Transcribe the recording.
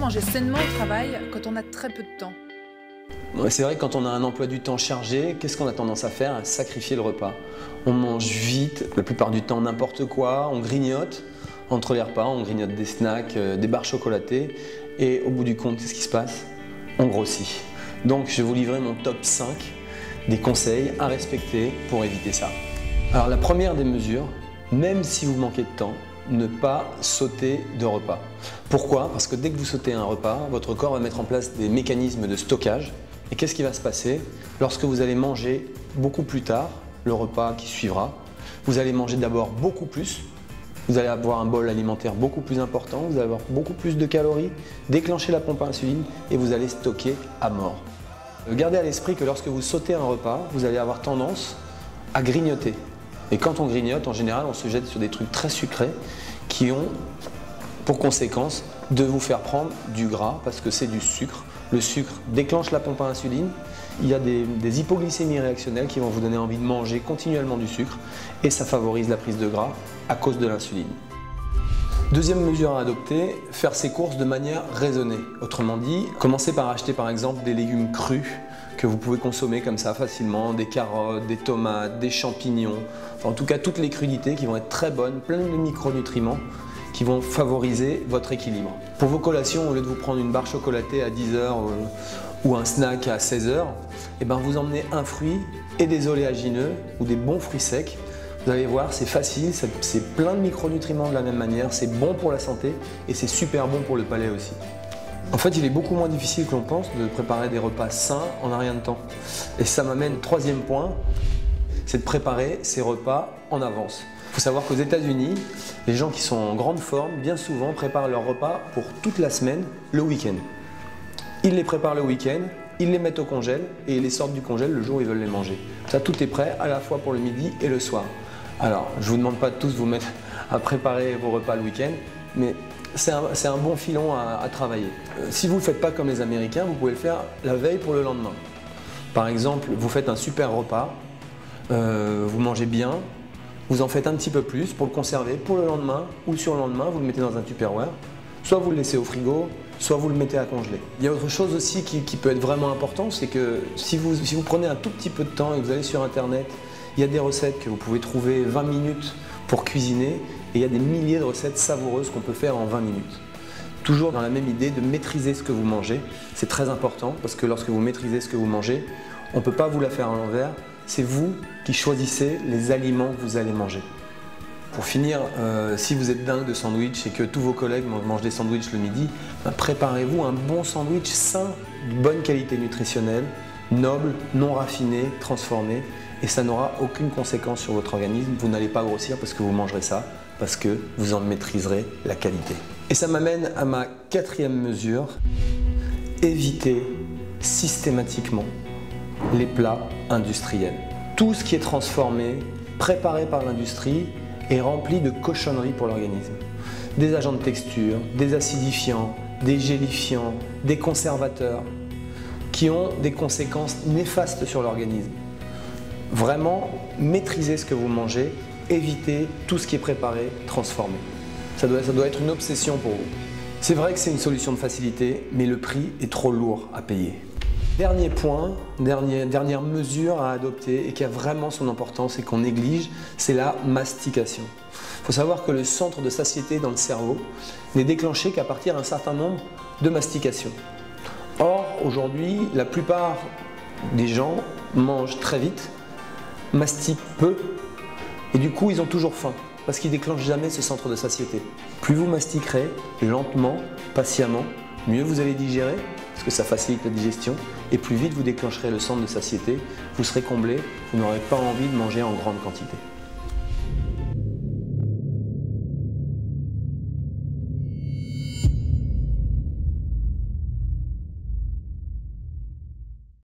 manger sainement au travail quand on a très peu de temps? C'est vrai que quand on a un emploi du temps chargé, qu'est-ce qu'on a tendance à faire? À sacrifier le repas. On mange vite, la plupart du temps n'importe quoi, on grignote entre les repas, on grignote des snacks, des barres chocolatées et au bout du compte, qu'est-ce qui se passe? On grossit. Donc je vais vous livrer mon top 5 des conseils à respecter pour éviter ça. Alors la première des mesures, même si vous manquez de temps, ne pas sauter de repas. Pourquoi? Parce que dès que vous sautez un repas, votre corps va mettre en place des mécanismes de stockage. Et qu'est-ce qui va se passer? Lorsque vous allez manger beaucoup plus tard, le repas qui suivra, vous allez manger d'abord beaucoup plus, vous allez avoir un bol alimentaire beaucoup plus important, vous allez avoir beaucoup plus de calories, déclencher la pompe à insuline et vous allez stocker à mort. Gardez à l'esprit que lorsque vous sautez un repas, vous allez avoir tendance à grignoter. Et quand on grignote, en général, on se jette sur des trucs très sucrés qui ont pour conséquence de vous faire prendre du gras parce que c'est du sucre. Le sucre déclenche la pompe à insuline. Il y a des hypoglycémies réactionnelles qui vont vous donner envie de manger continuellement du sucre et ça favorise la prise de gras à cause de l'insuline. Deuxième mesure à adopter, faire ses courses de manière raisonnée. Autrement dit, commencez par acheter par exemple des légumes crus que vous pouvez consommer comme ça facilement, des carottes, des tomates, des champignons, enfin, en tout cas toutes les crudités qui vont être très bonnes, pleines de micronutriments qui vont favoriser votre équilibre. Pour vos collations, au lieu de vous prendre une barre chocolatée à 10 h ou un snack à 16 h, eh ben vous emmenez un fruit et des oléagineux ou des bons fruits secs. Vous allez voir, c'est facile, c'est plein de micronutriments de la même manière, c'est bon pour la santé et c'est super bon pour le palais aussi. En fait, il est beaucoup moins difficile que l'on pense de préparer des repas sains en un rien de temps. Et ça m'amène au troisième point, c'est de préparer ces repas en avance. Il faut savoir qu'aux États-Unis, les gens qui sont en grande forme, bien souvent, préparent leurs repas pour toute la semaine, le week-end. Ils les préparent le week-end, ils les mettent au congèle et ils les sortent du congèle le jour où ils veulent les manger. Ça, tout est prêt à la fois pour le midi et le soir. Alors, je ne vous demande pas de tous vous mettre à préparer vos repas le week-end, mais c'est un bon filon à travailler. Si vous ne le faites pas comme les Américains, vous pouvez le faire la veille pour le lendemain. Par exemple, vous faites un super repas, vous mangez bien, vous en faites un petit peu plus pour le conserver pour le lendemain ou le surlendemain, vous le mettez dans un Tupperware. Soit vous le laissez au frigo, soit vous le mettez à congeler. Il y a autre chose aussi qui peut être vraiment important, c'est que si vous prenez un tout petit peu de temps et que vous allez sur internet, il y a des recettes que vous pouvez trouver 20 minutes pour cuisiner et il y a des milliers de recettes savoureuses qu'on peut faire en 20 minutes. Toujours dans la même idée de maîtriser ce que vous mangez, c'est très important parce que lorsque vous maîtrisez ce que vous mangez, on ne peut pas vous la faire à l'envers, c'est vous qui choisissez les aliments que vous allez manger. Pour finir, si vous êtes dingue de sandwich et que tous vos collègues mangent des sandwichs le midi, préparez-vous un bon sandwich sain, de bonne qualité nutritionnelle, noble, non raffiné, transformé, et ça n'aura aucune conséquence sur votre organisme. Vous n'allez pas grossir parce que vous mangerez ça, parce que vous en maîtriserez la qualité. Et ça m'amène à ma quatrième mesure, évitez systématiquement les plats industriels. Tout ce qui est transformé, préparé par l'industrie, est rempli de cochonneries pour l'organisme. Des agents de texture, des acidifiants, des gélifiants, des conservateurs qui ont des conséquences néfastes sur l'organisme. Vraiment, maîtrisez ce que vous mangez, évitez tout ce qui est préparé, transformé. Ça doit être une obsession pour vous. C'est vrai que c'est une solution de facilité, mais le prix est trop lourd à payer. Dernier point, dernière mesure à adopter et qui a vraiment son importance et qu'on néglige, c'est la mastication. Il faut savoir que le centre de satiété dans le cerveau n'est déclenché qu'à partir d'un certain nombre de mastications. Or, aujourd'hui, la plupart des gens mangent très vite, mastiquent peu et du coup, ils ont toujours faim parce qu'ils ne déclenchent jamais ce centre de satiété. Plus vous mastiquerez lentement, patiemment, mieux vous allez digérer parce que ça facilite la digestion et plus vite vous déclencherez le centre de satiété, vous serez comblé, vous n'aurez pas envie de manger en grande quantité.